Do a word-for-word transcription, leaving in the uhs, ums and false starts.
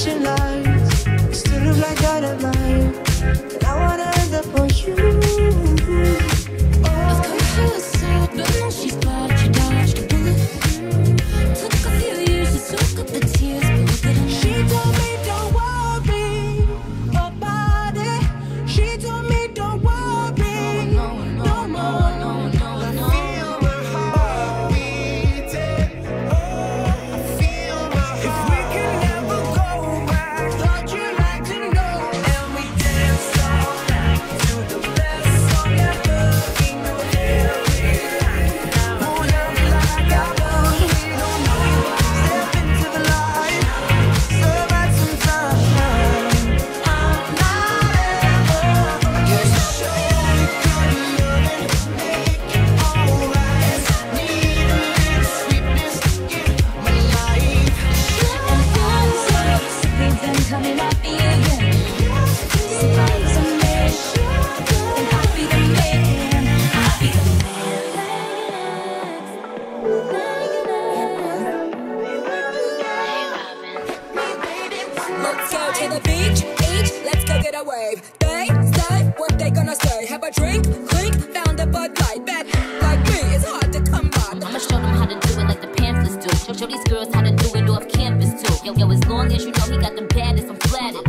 flashing lights, you still look like dynamite, and I wanna end up on you. I've come to a side, but now she's bad. She dodged a bullet. Took a few years to soak up the tears, but look at her now. She told me don't worry about it. She told me don't worry No, no, no no, more. no, no, no. Feel my heart beating. Oh, I feel my heart. If we can never go back, thought you'd like to know. And we dance all night to the best song ever. Ain't no hurry. Oh, love like I love. We don't know you. Step into the light. Serve out some time. I'm not ever. You're so good at loving. Make it alright. Need a little sweetness in my life. And things are slipping and coming at me again. Surprise and make and I'll be the man. I'll be the Let's go to the beach, each, let's go get a wave. They say what they gonna say. Have a drink, clink, found a Bud Light. Bet like me, it's hard to come by. I'ma show them how to do it like the pamphlets do. Show, show these girls how to do it off campus too. Yo, yo, as long as you know he got the baddest, I'm flattered.